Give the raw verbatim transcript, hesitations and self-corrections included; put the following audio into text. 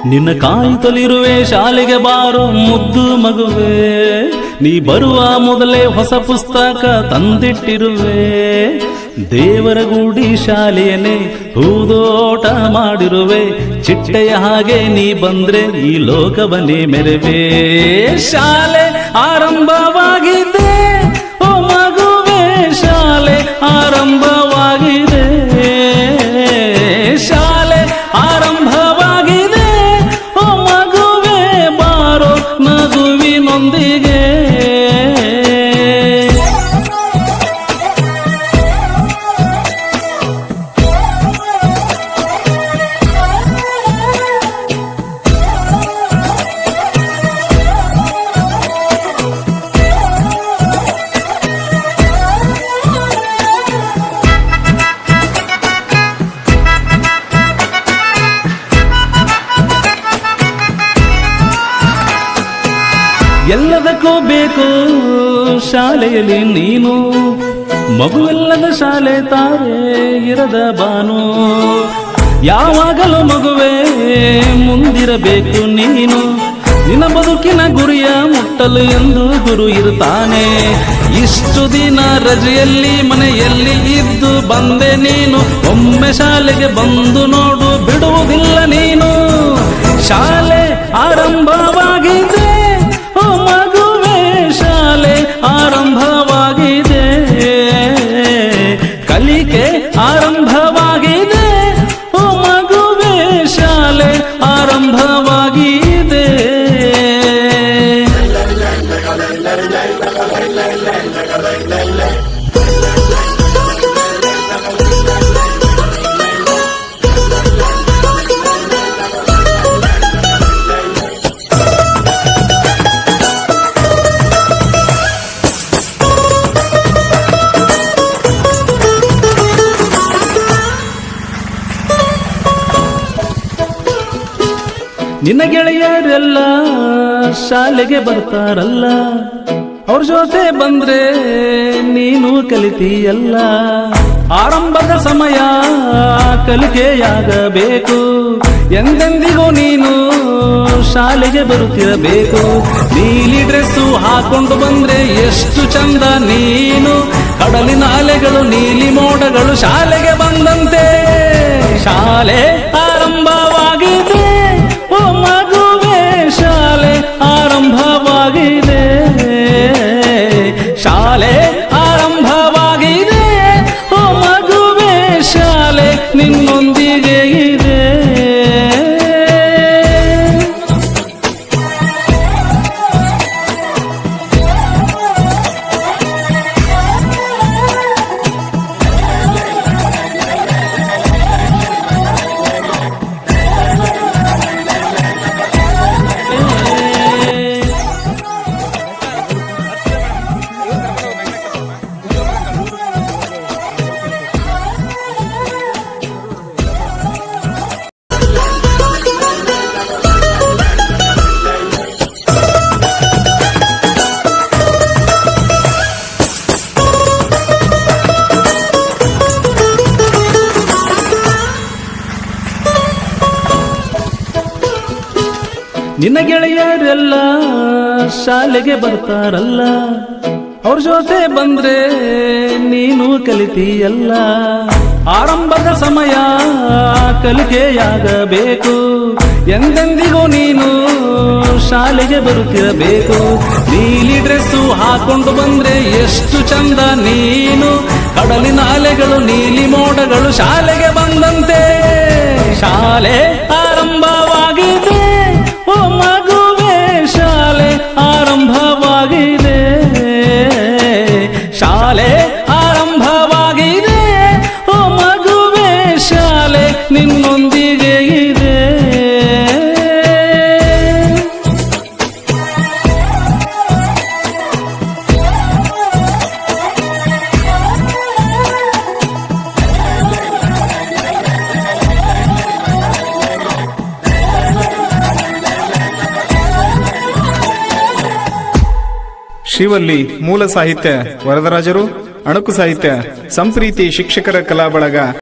ನಿನ್ನ ಕಾಯುತ್ತಲಿರುವೆ ಶಾಲೆಗೆ ಬಾರೋ ಮುದ್ದು ಮಗುವೆ, ನೀ ಬರುವ ಮೊದಲೇ ಹೊಸ ಪುಸ್ತಕ ತಂದಿಟ್ಟಿರುವೆ. ದೇವರ ಗುಡಿ ಶಾಲೆಯನ್ನೇ ಹೂದೋಟ ಮಾಡಿರುವೆ, ಚಿಟ್ಟೆಯ ಹಾಗೆ ನೀ ಬಂದ್ರೆ ಈ ಲೋಕವನ್ನೇ ಮೆರವೆ. ಶಾಲೆ ಆರಂಭವಾಗಿದೆ ಓ ಮಗುವೆ, ಶಾಲೆ ಆರಂಭವಾಗಿದೆ, ಶಾಲೆ ಆರಂಭವಾಗಿದೆ ಓ ಮಗುವೆ, ಬಾರೋ ನಗುವಿನೊಂದಿಗೆ. ಎಲ್ಲದಕ್ಕೂ ಬೇಕು ಶಾಲೆಯಲ್ಲಿ ನೀನು, ಮಗುವೆಲ್ಲದ ಶಾಲೆ ತಾರೆ ಇರದ ಬಾನು. ಯಾವಾಗಲೂ ಮಗುವೆ ಮುಂದಿರಬೇಕು ನೀನು, ನಿನ್ನ ಬದುಕಿನ ಗುರಿಯ ಮುಟ್ಟಲು ಎಂದು ಗುರು ಇರುತ್ತಾನೆ. ಇಷ್ಟು ದಿನ ರಜೆಯಲ್ಲಿ ಮನೆಯಲ್ಲಿ ಇದ್ದು ಬಂದೆ ನೀನು, ಒಮ್ಮೆ ಶಾಲೆಗೆ ಬಂದು ನೋಡು ಬಿಡುವುದಿಲ್ಲ ನೀನು. ಶಾಲೆ ಆರಂಭವಾಗಿದೆ ಓ ಮಗುವೆ, ಶಾಲೆ ಆರಂಭವಾಗಿದೆ, ಕಲಿಕೆ ಆರಂಭವಾಗಿದೆ ಓ ಮಗುವೆ, ಶಾಲೆ ಆರಂಭವಾಗಿದೆ. ನಿನ್ನ ಗೆಳೆಯರೆಲ್ಲ ಶಾಲೆಗೆ ಬರ್ತಾರಲ್ಲ, ಅವ್ರ ಜೊತೆ ಬಂದ್ರೆ ನೀನು ಕಲಿತೀಯಲ್ಲ. ಆರಂಭದ ಸಮಯ ಕಲಿಕೆಯಾಗಬೇಕು, ಎಂದೆಂದಿಗೂ ನೀನು ಶಾಲೆಗೆ ಬರುತ್ತಿರಬೇಕು. ನೀಲಿ ಡ್ರೆಸ್ಸು ಹಾಕೊಂಡು ಬಂದ್ರೆ ಎಷ್ಟು ಚಂದ ನೀನು, ಕಡಲಿನ ಅಲೆಗಳು ನೀಲಿ ಮೋಡಗಳು ಶಾಲೆಗೆ ಬಂದಂತೆ. ಶಾಲೆ ಆರಂಭವಾಗಿದೆ ಓ ಮಗುವೆ, ಶಾಲೆ ಆರಂಭವಾಗಿದೆ, ಶಾಲೆ ಆರಂಭವಾಗಿದೆ ಓ ಮಗುವೆ, ಶಾಲೆ ನಿನ್ನೊಂದಿಗೆ ಇದೆ. ನಿನ್ನ ಗೆಳೆಯರೆಲ್ಲ ಶಾಲೆಗೆ ಬರ್ತಾರಲ್ಲ, ಅವ್ರ ಜೊತೆ ಬಂದ್ರೆ ನೀನು ಕಲಿತೀಯಲ್ಲ. ಆರಂಭದ ಸಮಯ ಕಲಿಕೆಯಾಗಬೇಕು, ಎಂದೆಂದಿಗೂ ನೀನು ಶಾಲೆಗೆ ಬರುತ್ತಿರಬೇಕು. ನೀಲಿ ಡ್ರೆಸ್ಸು ಹಾಕೊಂಡು ಬಂದ್ರೆ ಎಷ್ಟು ಚಂದ ನೀನು, ಕಡಲಿನ ಅಲೆಗಳು ನೀಲಿ ಮೋಡಗಳು ಶಾಲೆಗೆ ಬಂದಂತೆ. ಶಾಲೆ ಆರಂಭವಾಗಿದೆ ಓ ಮಗುವೆ, ಶಾಲೆ ಆರಂಭವಾಗಿದೆ, ಶಾಲೆ ಆರಂಭವಾಗಿದೆ ಓ ಮಗುವೆ, ಶಾಲೆ ನಿನ್ನೊಂದಿಗೆ ಇದೆ. ಶ್ರೀವಲ್ಲಿ ಮೂಲ ಸಾಹಿತ್ಯ ವರದರಾಜರು, ಅಣಕು ಸಾಹಿತ್ಯ ಸಂಪ್ರೀತಿ ಶಿಕ್ಷಕರ ಕಲಾ ಬಳಗ.